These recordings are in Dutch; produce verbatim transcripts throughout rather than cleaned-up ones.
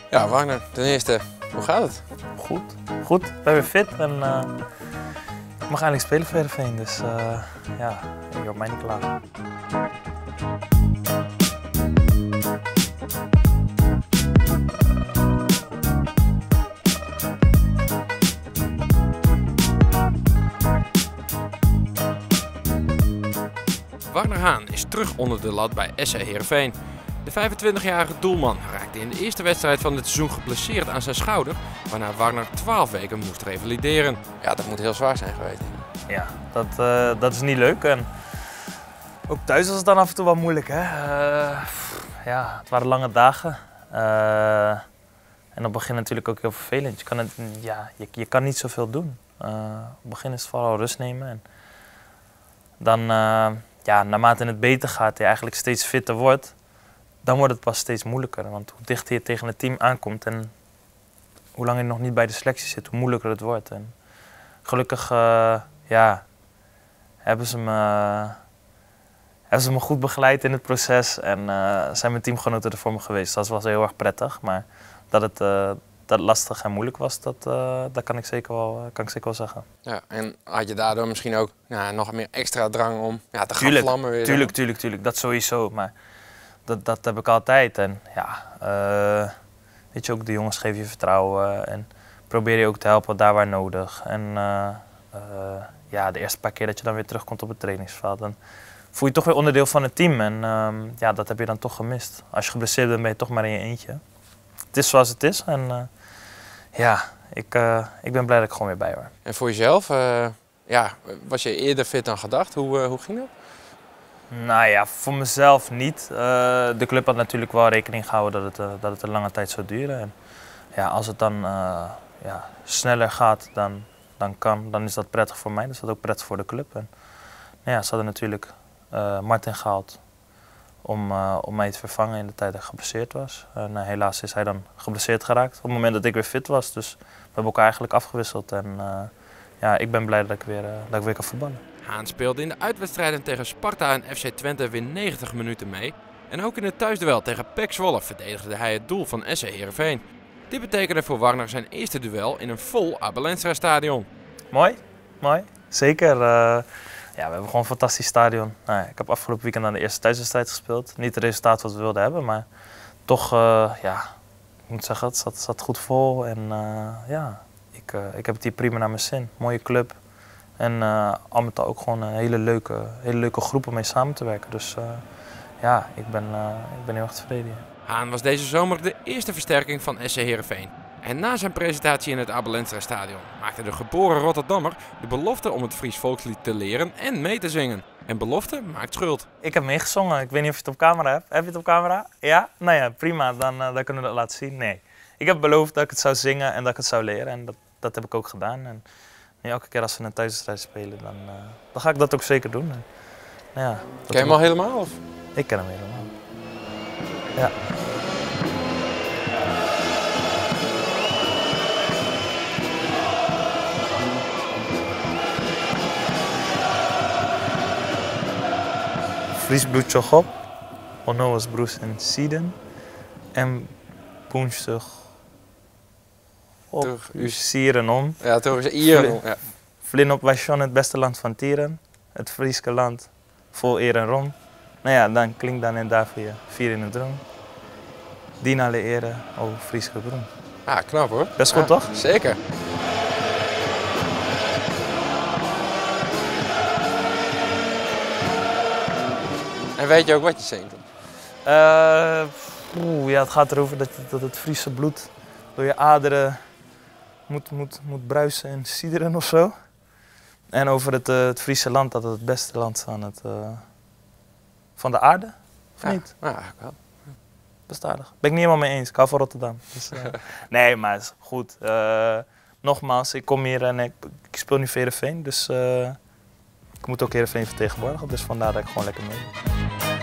Ja, Wagner, ten eerste, hoe gaat het? Goed, goed. Ik ben weer fit en uh, ik mag eindelijk spelen voor Heerenveen, dus uh, ja, ik hoop mij niet klaar. Wagner Haan is terug onder de lat bij S C Heerenveen. De vijfentwintigjarige doelman raakte in de eerste wedstrijd van dit seizoen geblesseerd aan zijn schouder, waarna Wagner twaalf weken moest revalideren. Ja, dat moet heel zwaar zijn geweest. Ja, dat, uh, dat is niet leuk. En ook thuis was het dan af en toe wel moeilijk. Hè? Uh, ja, het waren lange dagen. Uh, en op het begin natuurlijk ook heel vervelend. Je kan, het, ja, je, je kan niet zoveel doen. Uh, op het begin is het vooral rust nemen. En dan, uh, ja, naarmate het beter gaat, je eigenlijk steeds fitter wordt, dan wordt het pas steeds moeilijker. Want hoe dichter je tegen het team aankomt en hoe langer je nog niet bij de selectie zit, hoe moeilijker het wordt. En gelukkig uh, ja, hebben, ze me, uh, hebben ze me goed begeleid in het proces en uh, zijn mijn teamgenoten er voor me geweest. Dat was heel erg prettig, maar dat het, uh, dat het lastig en moeilijk was, dat, uh, dat kan, ik zeker wel, kan ik zeker wel zeggen. Ja, en had je daardoor misschien ook ja, nog meer extra drang om ja, te gaan tuurlijk, vlammen weer? Tuurlijk, tuurlijk, tuurlijk, dat sowieso. Maar dat, dat heb ik altijd. En ja, uh, weet je ook, de jongens geven je vertrouwen en probeer je ook te helpen daar waar nodig. En uh, uh, ja, de eerste paar keer dat je dan weer terugkomt op het trainingsveld, dan voel je toch weer onderdeel van het team. En uh, ja, dat heb je dan toch gemist. Als je geblesseerd bent, ben je toch maar in je eentje. Het is zoals het is en uh, ja, ik, uh, ik ben blij dat ik gewoon weer bij hoor. En voor jezelf, uh, ja, was je eerder fit dan gedacht? Hoe, uh, hoe ging dat? Nou ja, voor mezelf niet. Uh, de club had natuurlijk wel rekening gehouden dat het, uh, dat het een lange tijd zou duren. En ja, als het dan uh, ja, sneller gaat dan, dan kan, dan is dat prettig voor mij. Dus dat is ook prettig voor de club. En nou ja, ze hadden natuurlijk uh, Martin gehaald om, uh, om mij te vervangen in de tijd dat ik geblesseerd was. En uh, helaas is hij dan geblesseerd geraakt op het moment dat ik weer fit was. Dus we hebben elkaar eigenlijk afgewisseld. En uh, ja, ik ben blij dat ik weer, uh, dat ik weer kan voetballen. Haan speelde in de uitwedstrijden tegen Sparta en F C Twente weer negentig minuten mee. En ook in het thuisduel tegen P E C Zwolle verdedigde hij het doel van S C Heerenveen. Dit betekende voor Wagner zijn eerste duel in een vol Abel Enstra stadion. Mooi, mooi. Zeker. Uh, ja, we hebben gewoon een fantastisch stadion. Nou, ik heb afgelopen weekend aan de eerste thuiswedstrijd gespeeld. Niet het resultaat wat we wilden hebben, maar toch, uh, ja, ik moet zeggen, het zat, zat goed vol. En uh, ja, ik, uh, ik heb het hier prima naar mijn zin. Mooie club. En uh, al met al ook gewoon een hele leuke, hele leuke groep om mee samen te werken. Dus uh, ja, ik ben, uh, ik ben heel erg tevreden hier. Haan was deze zomer de eerste versterking van S C Heerenveen. En na zijn presentatie in het Abel Enstra stadion maakte de geboren Rotterdammer de belofte om het Fries volkslied te leren en mee te zingen. En belofte maakt schuld. Ik heb meegezongen. Ik weet niet of je het op camera hebt. Heb je het op camera? Ja? Nou ja, prima. Dan, uh, dan kunnen we dat laten zien. Nee. Ik heb beloofd dat ik het zou zingen en dat ik het zou leren. En dat, dat heb ik ook gedaan. En nu elke keer als we een thuiswedstrijd spelen, dan, uh, dan ga ik dat ook zeker doen. En, nou ja, ken je hem al helemaal? Of? Ik ken hem helemaal. Ja. Fries bloedje op, onnoos broes en sieden en poenstig op uw sieren om. Ja, toch is Ieren. Ja. Vlin op Washon, het beste land van Tieren, het Frieske land vol eer en roem. Nou ja, dan klinkt dan in daarvoor je vier in het droom. Dien alle ere, o Frieske groen. Ah, knap hoor. Best goed, ja, toch? Zeker. En weet je ook wat je zingt? Uh, oeh, ja, het gaat erover dat, dat het Friese bloed door je aderen moet, moet, moet bruisen en siederen of zo. En over het, uh, het Friese land, dat het het beste land van, het, uh, van de aarde, of ja, niet? Ja, eigenlijk wel. Best aardig. Ben ik niet helemaal mee eens. Ik hou van Rotterdam. Dus, uh, nee, maar het is goed. Uh, nogmaals, ik kom hier en ik, ik speel nu Heerenveen, dus uh, ik moet ook Heerenveen vertegenwoordigen. Dus vandaar dat ik gewoon lekker mee ben.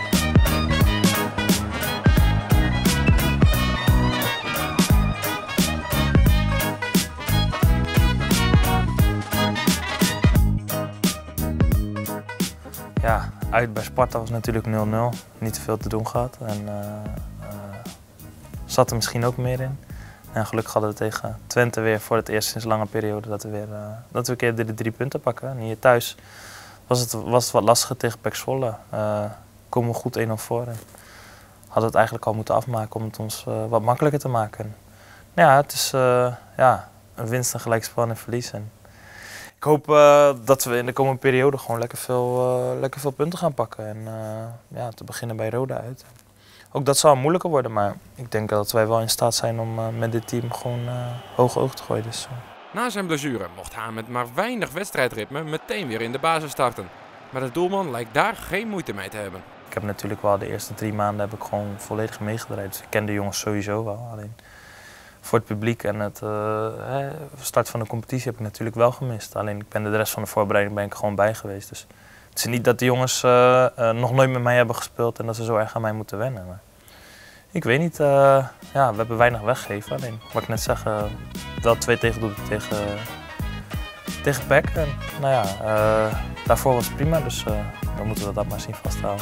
Ja, uit bij Sparta was natuurlijk nul nul. Niet te veel te doen gehad. En uh, uh, zat er misschien ook meer in. En gelukkig hadden we tegen Twente weer voor het eerst sinds een lange periode dat we weer uh, dat we een keer de, de drie punten pakken. En hier thuis was het, was het wat lastiger tegen Pek Zwolle. Uh, komen we goed één nul voor. En hadden we het eigenlijk al moeten afmaken om het ons uh, wat makkelijker te maken. En, nou ja, het is uh, ja, een winst, een gelijkspel en een verlies. En ik hoop uh, dat we in de komende periode gewoon lekker veel, uh, lekker veel punten gaan pakken. En uh, ja, te beginnen bij Roda uit. Ook dat zal moeilijker worden, maar ik denk dat wij wel in staat zijn om uh, met dit team gewoon uh, hoog oog te gooien. Dus, uh. Na zijn blessure mocht Haan met maar weinig wedstrijdritme meteen weer in de basis starten. Maar de doelman lijkt daar geen moeite mee te hebben. Ik heb natuurlijk wel de eerste drie maanden heb ik gewoon volledig meegedraaid. Dus ik ken de jongens sowieso wel. Alleen voor het publiek en het uh, start van de competitie heb ik natuurlijk wel gemist. Alleen ik ben de rest van de voorbereiding ben ik gewoon bij geweest. Dus het is niet dat de jongens uh, uh, nog nooit met mij hebben gespeeld en dat ze zo erg aan mij moeten wennen. Maar ik weet niet, uh, ja, we hebben weinig weggegeven. Alleen wat ik net zeg, uh, wel twee tegendoelpunten tegen, tegen Pek. En nou ja, uh, daarvoor was het prima, dus uh, dan moeten we dat maar zien vasthouden.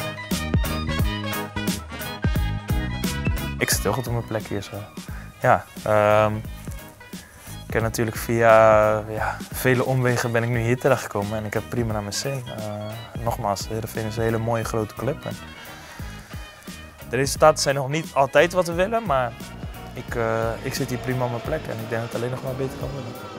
Ik zit heel goed op mijn plek hier zo. Ja, um, ik heb natuurlijk via ja, vele omwegen ben ik nu hier terecht gekomen en ik heb prima naar mijn zin. Uh, nogmaals, Heerenveen is een hele mooie grote club. En de resultaten zijn nog niet altijd wat we willen, maar ik, uh, ik zit hier prima op mijn plek en ik denk dat het alleen nog maar beter kan worden.